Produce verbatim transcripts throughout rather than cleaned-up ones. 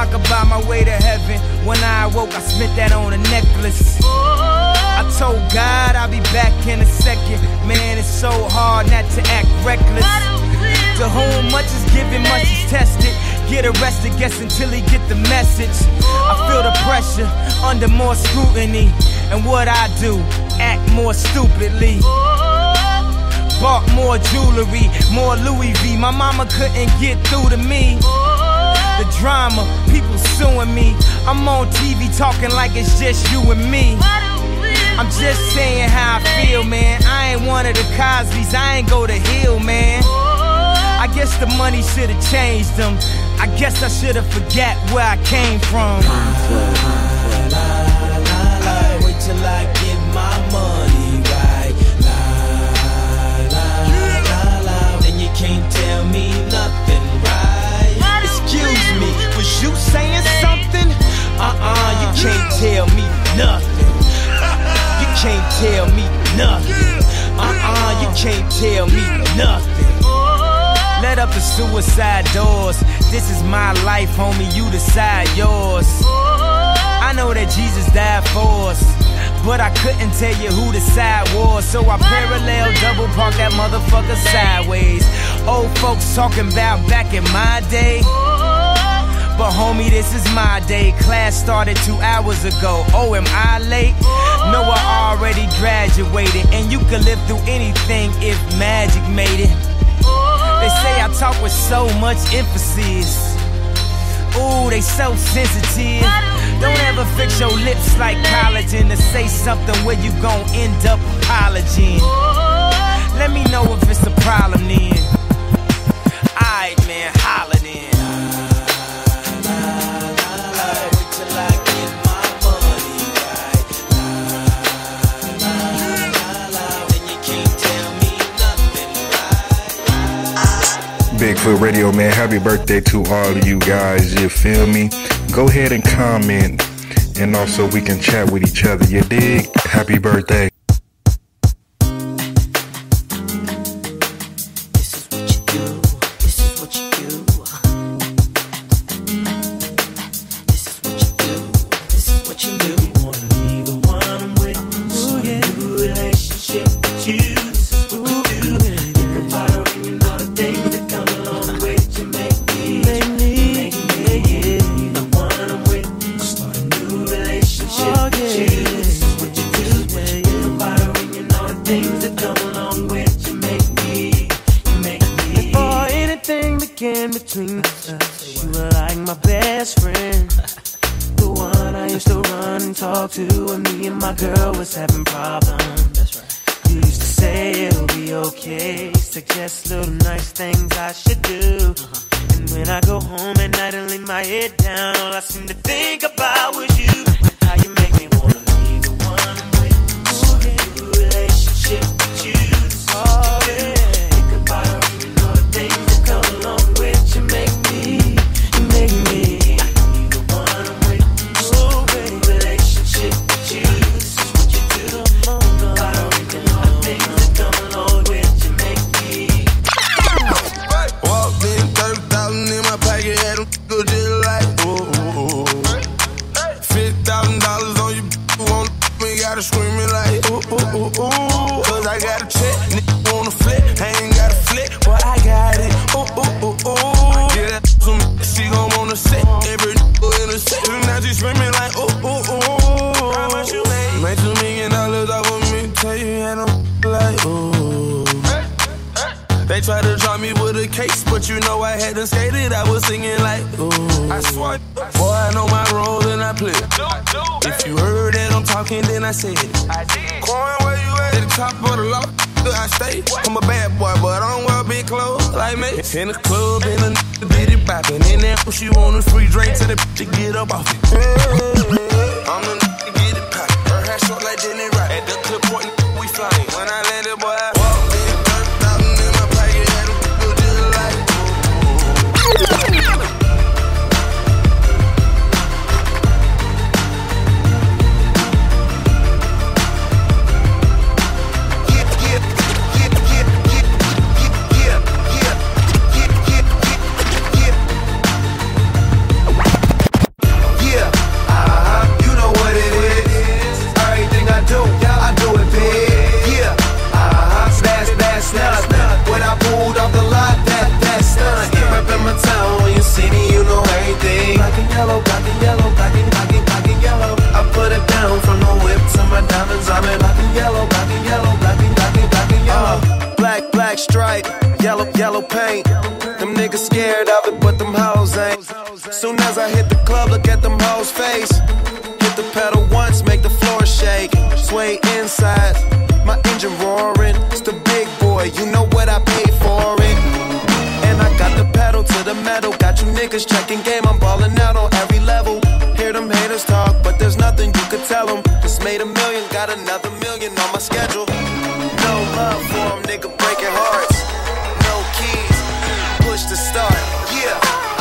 I could buy my way to heaven. When I awoke, I spent that on a necklace. I told God I'll be back in a second. Man, it's so hard not to act reckless. To whom much is given, much is tested. Get arrested, guess until he get the message. I feel the pressure, under more scrutiny. And what I do, act more stupidly. Bought more jewelry, more Louis V. My mama couldn't get through to me. The drama, people suing me. I'm on T V talking like it's just you and me. I'm just saying how I feel, man. I ain't one of the Cosbys, I ain't go to Hill, man. I guess the money should've changed them. I guess I should've forgot where I came from. Wait till I get my money right. La, la, la, la. Then you can't tell me nothing, right? Excuse me, was you saying something? Uh-uh, you can't tell me nothing. You can't tell me nothing. Uh-uh, you can't tell me nothing. Let up the suicide doors. This is my life, homie, you decide yours. I know that Jesus died for us, but I couldn't tell you who the side was. So I parallel double park that motherfucker sideways. Old folks talking about back in my day, but homie, this is my day. Class started two hours ago. Oh, am I late? No, I already graduated. And you could live through anything if magic made it. They say I talk with so much emphasis. Ooh, they so sensitive. Don't ever fix your lips like collagen to say something where you gon' end up apologizing. Let me know if it's a problem then. Alright, man, holla then. Bigfoot Radio, man, happy birthday to all of you guys, you feel me? Go ahead and comment, and also we can chat with each other, you dig? Happy birthday. In the club, and a nigga did it boppin'. In there, she want a free drink to the bitch to get up off it. I'm the nigga get it poppin'. Her hair short like Denny Rock. At the clip point, we flyin'. When I landed, boy, I walked in, thirty thousand in my pocket, had them people just like, yellow, black and yellow, black and, black and, black and yellow. I put it down from the whip to my diamonds. I'm in black and yellow, black and yellow, black and, black and, black and yellow. Uh, black, black stripe, yellow, yellow paint. Them niggas scared of it, but them hoes ain't. Soon as I hit the club, look at them hoes' face. Hit the pedal once, make the floor shake. Sway inside, my engine roaring. It's the big boy, you know what I paid for it. And I got the pedal to the metal. Got you niggas checking game, I'm balling out on every level. Hear them haters talk, but there's nothing you could tell them. Just made a million, got another million on my schedule. No love for them, nigga breaking hearts. No keys, push to start, yeah.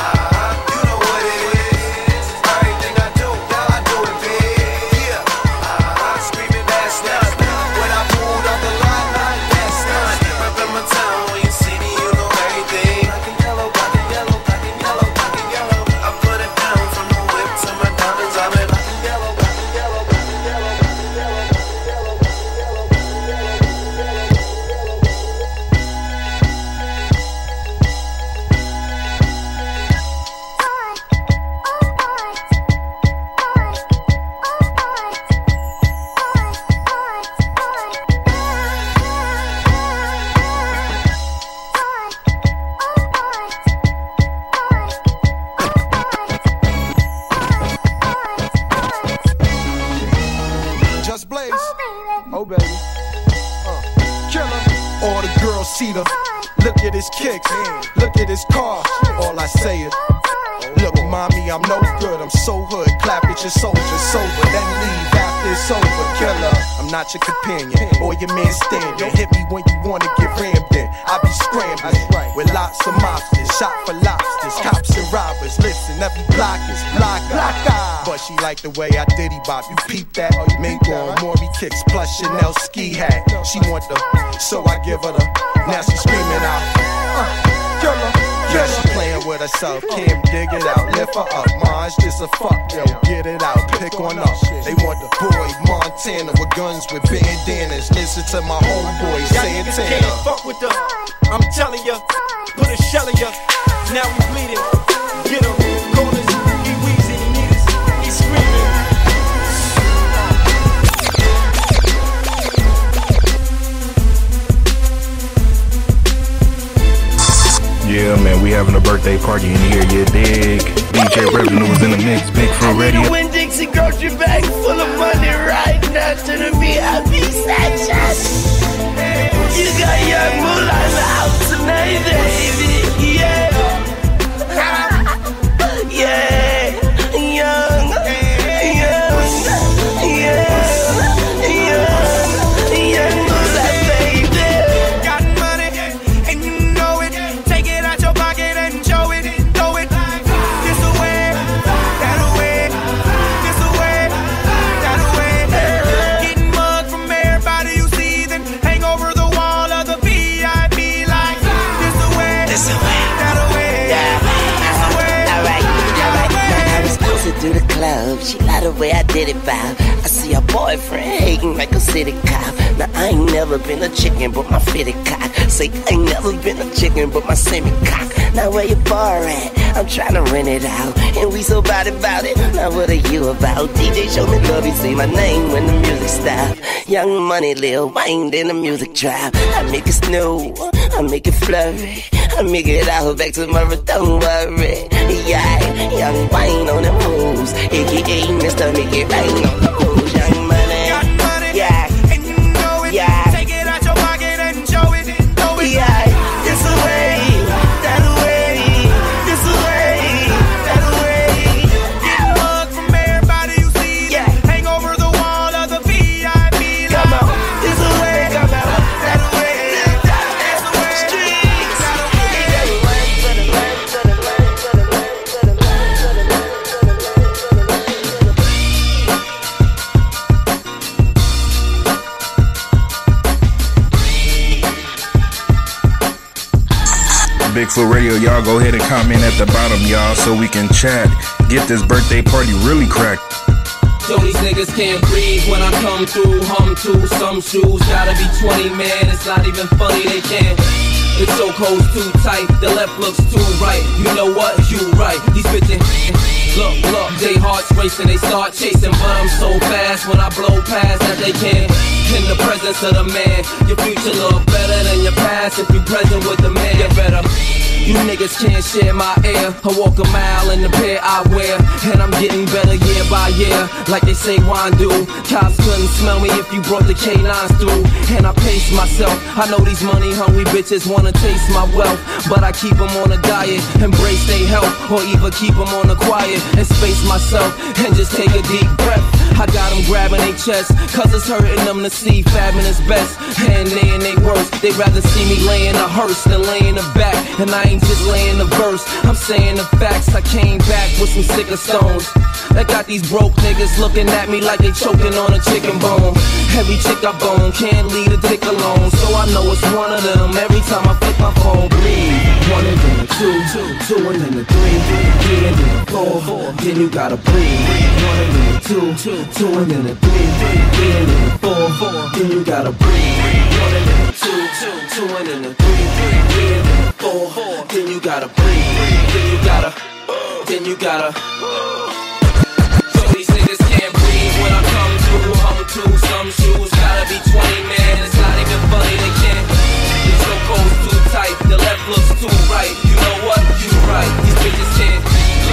Oh baby, uh, killer. All the girls see the. Look at his kicks, look at his car. All I say is, look, mommy, I'm no good. I'm so hood. Clap at your soldier, sober, then leave after it's over. Killer, I'm not your companion or your man standing. Hit me when you wanna get rammed in. I be scrambling with lots of mobsters, shot for lobsters, cops and robbers. Listen, every block is block, block. But she like the way I diddy bop. You peep that? Mink on Maury kicks plus Chanel ski hat. She want the, so I give her the. Now she screaming out, uh, killer. Yeah, she playing with herself, can't dig it out. Lift her up, ma, it's just a fuck, yo, get it out, pick on up. They want the boy Montana with guns with bandanas. Listen to my homeboy Santana. Can't fuck with the, I'm telling ya, put a shell in ya. Now we bleeding, get him, call us, he wheezing, he need us, he's screaming. Yeah, man, we having a birthday party in here, you dig? D J Revenue was in the mix, Big Fruit Radio. When Dixie grocery bag full of money right now to the V I P section. You got young moolah in the house tonight, baby. Yeah. Yeah. Young. Young. Young. Young. Young moolah, baby. Got money, and you know it. Take it out your pocket and show it. Throw it this away, that away, this away, that away. Getting mugged from everybody you see, then hang over the wall of the V I P like this away, This away. that away, Yeah. this away. Alright, alright. Now I was closer to the club. She liked the way I did it, vibe. I see her boyfriend hating like a city cop. Now I ain't never been a chicken, but my fitted cock. Say I ain't never been a chicken, but my semi cock. Now where your bar at? I'm trying to rent it out, and we so bad about it. Now what are you about? D J show me love, you say my name when the music stop. Young Money, Lil Wayne, then the music drop. I make it snow, I make it flurry, I make it out back tomorrow, don't worry. Yeah, Young Wayne on the moves, A K A Mister Make It Rain on the moves. Young Money, Got money, yeah, and you know it. Yeah. Take it out your pocket and show it. Throw it yeah. This away, that away, this away, that away. Getting mugged from everybody you see. Yeah. Hang over the wall of the V I P like Come on, this away, come on, that away, that's away. Streets. that away. Bigfoot Radio, y'all go ahead and comment at the bottom, y'all, so we can chat. Get this birthday party really cracked. So these niggas can't breathe when I come through. Hum to some shoes, gotta be twenty, man. It's not even funny, they can't. The chokehold's too tight, the left looks too right. You know what? You right. These bitches, look, start chasing, but I'm so fast when I blow past that they can't. In the presence of the man, your future look better than your past if you present with the man. You better. You niggas can't share my air. I walk a mile in the pair I wear, and I'm getting better year by year, like they say wine do. Cops couldn't smell me if you brought the canines through. And I pace myself. I know these money hungry bitches wanna taste my wealth, but I keep them on a diet, embrace their health, or either keep them on the quiet and space myself and just take a deep breath. I got them grabbing their chest, cause it's hurting them to see fabbing is best, and they in they worst. They'd rather see me laying a hearse than laying a back, and I ain't just laying the verse, I'm saying the facts. I came back with some sicker stones that got these broke niggas looking at me like they choking on a chicken bone. Every chick I bone can't leave a dick alone, so I know it's one of them every time I flip my phone. Breathe. One and then a two, two, two and then a three, three and then a four, four, then you gotta breathe. One and then a two, two, two and then a three, three and then a four, four, then you gotta breathe. One and then a two, two, two and then a three, three and then a four, four, then you gotta breathe. Then you gotta, then you gotta. So these niggas can't breathe when I come through. I'm through some shoes, gotta be twenty, man. It's not even funny, they can't. The chokehold's too tight, the left looks too right. You know what? You right. These bitches can't.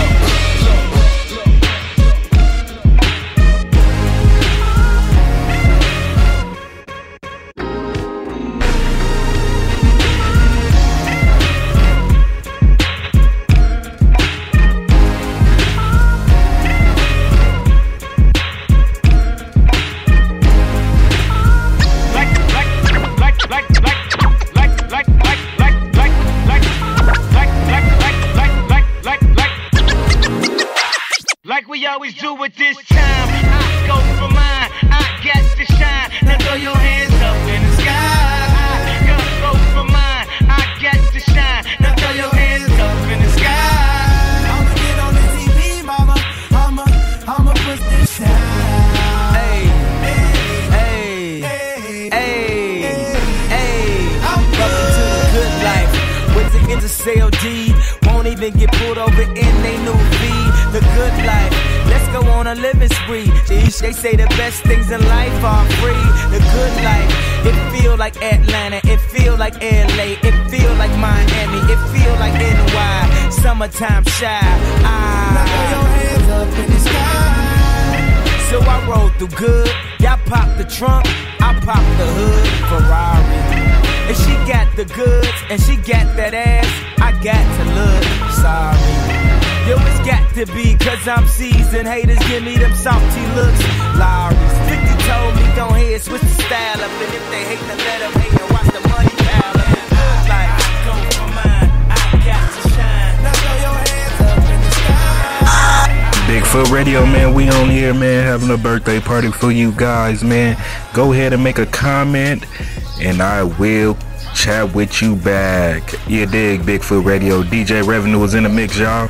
Always do it this time. I go for mine. I got to shine. Now throw your hands up in the sky. I go for mine. I got to shine. Now throw your hands up in the sky. I'ma get on the T V, mama. I'ma, I'ma push this down. Hey, hey, hey, hey, hey. Welcome to the good life. With the into C L D, won't even get pulled over in they new V. The good life. Let's go on a living spree. They say the best things in life are free. The good life. It feel like Atlanta. It feel like L A. It feel like Miami. It feel like N Y. Summertime shy. Ah. Now throw your hands up in the sky. So I roll through good. Y'all pop the trunk. I pop the hood. Ferrari. And she got the goods. And she got that ass. I got to look sorry. Yo, it's got to be, cause I'm seasoned. Haters give me them salty looks. Lowry's fifty told me, don't hear, switch the style up. And if they hate, then let them hate and watch the money pile up. Like, go for mine, I got to shine. Now throw your hands up in the sky. Bigfoot Radio, man, we on here, man, having a birthday party for you guys, man. Go ahead and make a comment, and I will chat with you back. You dig, Bigfoot Radio. D J Revenue is in the mix, y'all.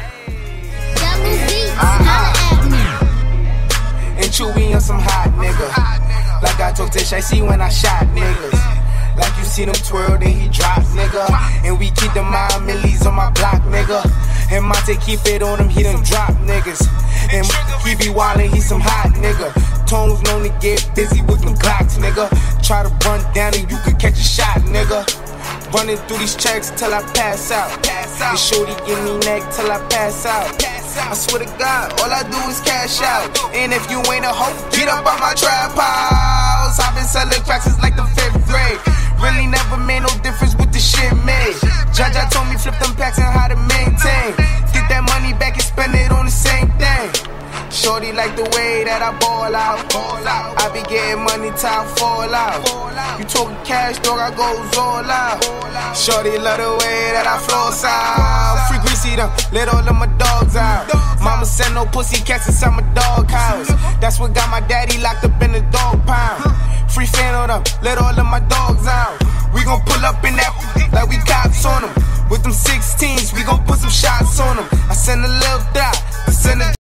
And Chewy on some hot nigga. Like I told Tish, I see when I shot niggas. Like you see them twirl, then he drop, nigga. And we keep the mind millies on my block, nigga. And Monte keep it on him, he done drop niggas. And he be wildin', he some hot nigga. Tones known to get busy with them Glocks, nigga. Try to run down and you could catch a shot, nigga. Running through these checks till I pass out. And shorty give me neck till I pass out. I swear to God, all I do is cash out. And if you ain't a hoe, get up on my trap house. I've been selling cracks since like the fifth grade. Really never made no difference with the shit made. Jaja told me flip them packs and how to maintain. Get that money back and spend it on the same thing. Shorty like the way that I ball out. I be getting money till I fall out. You talking cash, dog, I goes all out. Shorty love the way that I floss out. Free greasy them, let all of my dogs out. Mama sent no pussy cats inside my dog house. That's what got my daddy locked up in the dog pound. Free fan on them, let all of my dogs out. We gon' pull up in that like we cops on them. With them sixteens, we gon' put some shots on them. I send a little dot, I send a